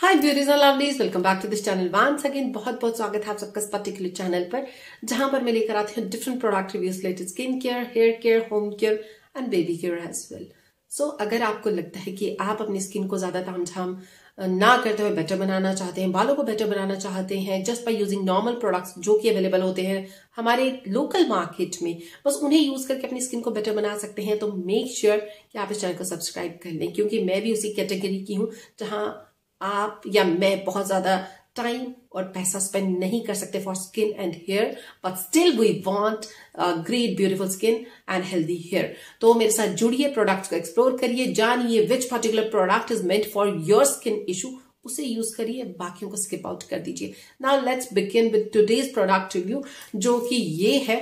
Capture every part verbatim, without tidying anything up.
Hi beauties and lovelies, welcome back to this channel once again. बहुत बहुत स्वागत है आप सबका इस पर्टिकुलर चैनल पर, जहां पर मैं लेकर आती हूँ different product reviews related skin care, hair care, home care and baby care as well. So अगर आपको लगता है कि आप अपनी स्किन को ज्यादा तामझाम ना करते हुए बेटर बनाना चाहते हैं, बालों को बेटर बनाना चाहते हैं just by using normal products जो कि अवेलेबल होते हैं हमारे लोकल मार्केट में, बस उन्हें यूज करके अपनी स्किन को बेटर बना सकते हैं, तो मेक श्योर sure कि आप इस चैनल को सब्सक्राइब कर लें, क्योंकि मैं भी उसी कैटेगरी की हूँ जहां आप या मैं बहुत ज्यादा टाइम और पैसा स्पेंड नहीं कर सकते for skin and hair, but still we want great beautiful skin and healthy hair. तो मेरे साथ जुड़िए, प्रोडक्ट्स को एक्सप्लोर करिए, जानिए which particular product is meant for your skin issue, उसे यूज करिए, बाकियों को स्किप आउट कर दीजिए। Now let's begin with today's product review, जो कि ये है।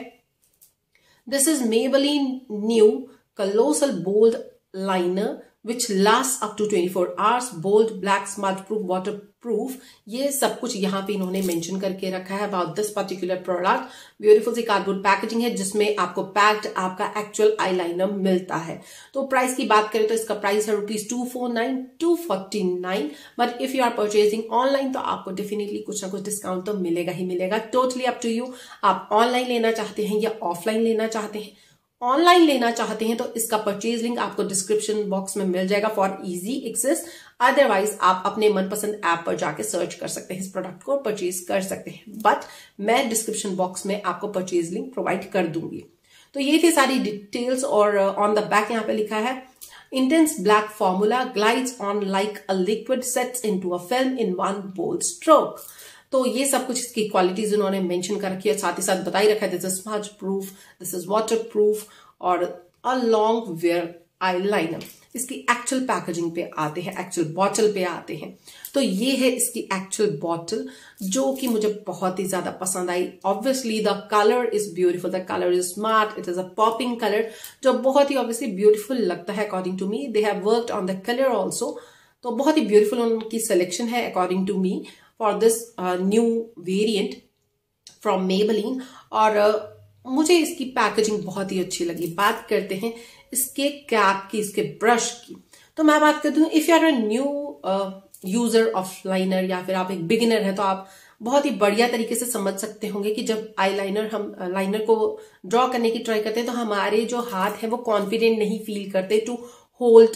This is Maybelline new colossal bold liner which lasts up to twenty-four hours, bold, black, smudge proof, waterproof। ये सब कुछ यहाँ पे इन्होंने मेंशन करके रखा है about this particular product. Beautiful सी कार्डबोर्ड पैकेजिंग है जिसमें आपको पैक्ड आपका एक्चुअल आईलाइनर मिलता है। तो प्राइस की बात करें तो इसका प्राइस है rupees two four nine two forty nine, but if you are purchasing online तो आपको डेफिनेटली कुछ ना कुछ डिस्काउंट तो मिलेगा ही मिलेगा। टोटली अप टू यू, आप ऑनलाइन लेना चाहते हैं या ऑफलाइन लेना चाहते हैं। ऑनलाइन लेना चाहते हैं तो इसका परचेज लिंक आपको डिस्क्रिप्शन बॉक्स में मिल जाएगा फॉर इजी एक्सेस। अदरवाइज आप अपने मनपसंद ऐप पर जाके सर्च कर सकते हैं, इस प्रोडक्ट को परचेज कर सकते हैं, बट मैं डिस्क्रिप्शन बॉक्स में आपको परचेज लिंक प्रोवाइड कर दूंगी। तो ये थी सारी डिटेल्स, और ऑन द बैक यहाँ पे लिखा है intense black formula glides on like a liquid, sets into a film in one bold stroke. तो ये सब कुछ इसकी क्वालिटीज उन्होंने मेंशन कर रखी है, साथ ही साथ बताई रखा है this is smudge proof, this is water proof और अ लॉन्ग वेयर आईलाइनर। इसकी एक्चुअल पैकेजिंग पे आते हैं, एक्चुअल बॉटल पे आते हैं। तो ये है इसकी एक्चुअल बॉटल, जो कि मुझे बहुत ही ज्यादा पसंद आई। Obviously the colour is beautiful, the colour is smart, it is a popping colour जो बहुत ही ऑब्वियसली ब्यूटीफुल लगता है according to me. They have worked on the colour also, तो बहुत ही ब्यूटीफुल उनकी सिलेक्शन है according to me for this new variant from Maybelline. और uh, मुझे इसकी पैकेजिंग बहुत ही अच्छी लगी। बात करते हैं इसके कैप की, इसके ब्रश की। तो मैं बात करती हूँ, if you are a new user of liner या फिर आप एक बिगिनर है, तो आप बहुत ही बढ़िया तरीके से समझ सकते होंगे कि जब आई लाइनर हम लाइनर को ड्रॉ करने की ट्राई करते हैं तो हमारे जो हाथ है वो कॉन्फिडेंट नहीं फील करते to hold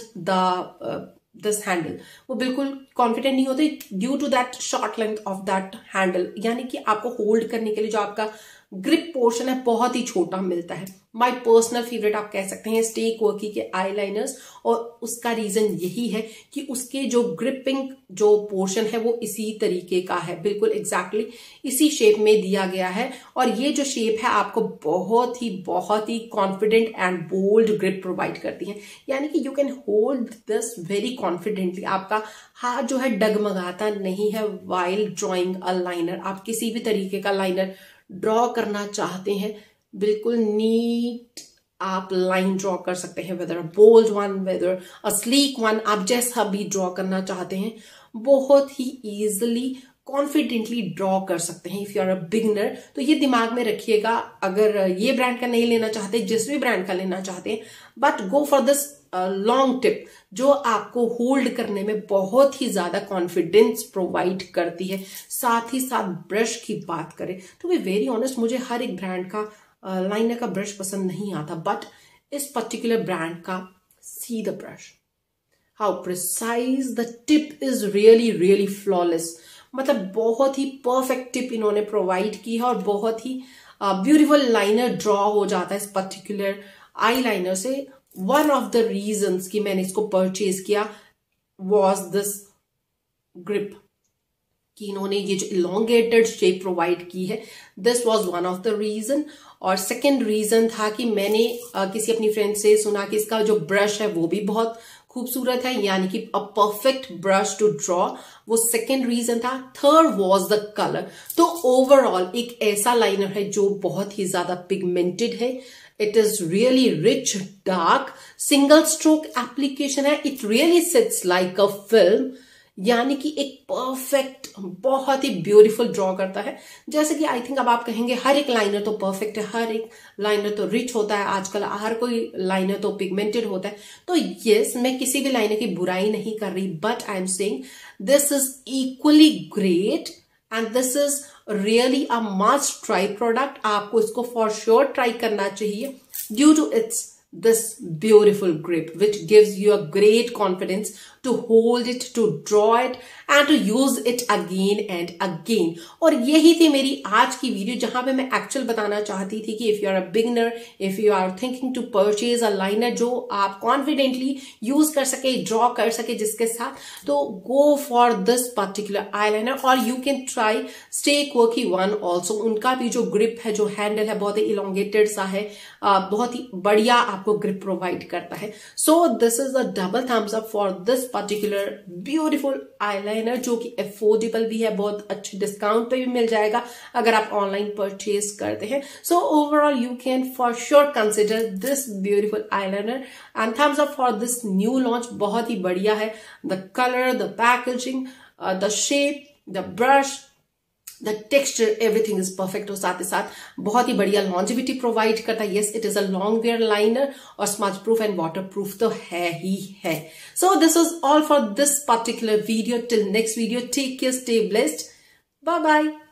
the this handle. वो बिल्कुल कॉन्फिडेंट नहीं होते due to that short length of that handle, यानी कि आपको होल्ड करने के लिए जो आपका ग्रिप पोर्शन है बहुत ही छोटा मिलता है। माय पर्सनल फेवरेट आप कह सकते हैं स्टे क्वर्की के आईलाइनर्स, और उसका रीजन यही है कि उसके जो ग्रिपिंग जो पोर्शन है वो इसी तरीके का है, बिल्कुल एग्जैक्टली exactly इसी शेप में दिया गया है। और ये जो शेप है आपको बहुत ही बहुत ही confident and bold grip provide करती है, यानी कि you can hold this very confidently. आपका हाथ जो है डगमगाता नहीं है वाइल ड्रॉइंग अ लाइनर। आप किसी भी तरीके का लाइनर ड्रॉ करना चाहते हैं, बिल्कुल नीट आप लाइन ड्रॉ कर सकते हैं, whether a bold one, whether a sleek one, आप जैसा भी ड्रॉ करना चाहते हैं बहुत ही इजिली कॉन्फिडेंटली ड्रॉ कर सकते हैं। If you are a beginner तो ये दिमाग में रखिएगा, अगर ये ब्रांड का नहीं लेना चाहते, जिस भी ब्रांड का लेना चाहते हैं, but go for this long tip जो आपको होल्ड करने में बहुत ही ज्यादा कॉन्फिडेंस प्रोवाइड करती है। साथ ही साथ ब्रश की बात करें तो वे वेरी ऑनेस्ट, मुझे हर एक ब्रांड का लाइनर uh, का ब्रश पसंद नहीं आता, बट इस पर्टिकुलर ब्रांड का see the brush, how precise the tip is really really flawless. मतलब बहुत ही परफेक्ट टिप इन्होंने प्रोवाइड की है और बहुत ही ब्यूटीफुल लाइनर ड्रॉ हो जाता है इस पर्टिकुलर आई लाइनर से। वन ऑफ द रीजंस कि मैंने इसको परचेज किया वॉज दिस ग्रिप, कि इन्होंने ये जो इलोंगेटेड शेप प्रोवाइड की है, this was one of the reason. और सेकेंड रीजन था कि मैंने uh, किसी अपनी फ्रेंड से सुना कि इसका जो ब्रश है वो भी बहुत खूबसूरत है, यानी कि a perfect brush to draw, वो सेकेंड रीजन था। Third was the colour. तो ओवरऑल एक ऐसा लाइनर है जो बहुत ही ज्यादा पिगमेंटेड है, it is really rich dark, single stroke application है, it really sits like a film, यानी कि एक परफेक्ट, बहुत ही ब्यूटीफुल ड्रॉ करता है। जैसे कि आई थिंक अब आप कहेंगे हर एक लाइनर तो परफेक्ट है, हर एक लाइनर तो रिच होता है, आजकल हर कोई लाइनर तो पिगमेंटेड होता है। तो यस, मैं किसी भी लाइनर की बुराई नहीं कर रही, but I am saying this is equally great and this is really a must try product. आपको इसको फॉर श्योर ट्राई करना चाहिए due to its this beautiful grip which gives you a great confidence to hold it, to draw it and to use it again and again। और यही थी मेरी आज की वीडियो, जहां पे मैं एक्चुअल बताना चाहती थी कि if you are a beginner, if you are thinking to purchase a liner जो आप कॉन्फिडेंटली यूज कर सके, ड्रॉ कर सके जिसके साथ, तो go for this particular eyeliner. और you can try Stay Quirky one also. उनका भी जो ग्रिप है, जो हैंडल है, बहुत ही इलोंगेटेड सा है, बहुत ही बढ़िया आपको ग्रिप प्रोवाइड करता है। So this is a double thumbs up for this particular beautiful eyeliner, जो कि अफोर्डेबल भी है, बहुत अच्छे डिस्काउंट पे भी मिल जाएगा अगर आप ऑनलाइन परचेज करते हैं। So overall you can for sure consider this beautiful eyeliner and thumbs up for this new launch. बहुत ही बढ़िया है, the colour, the packaging, the shape, the brush, the texture, everything is perfect. और साथ ही साथ बहुत ही बढ़िया लॉन्जिविटी प्रोवाइड करता है। Yes, it is a long wear liner और smudge proof and waterproof तो है ही है। So this is all for this particular video. Till next video, take care, stay blessed, bye bye.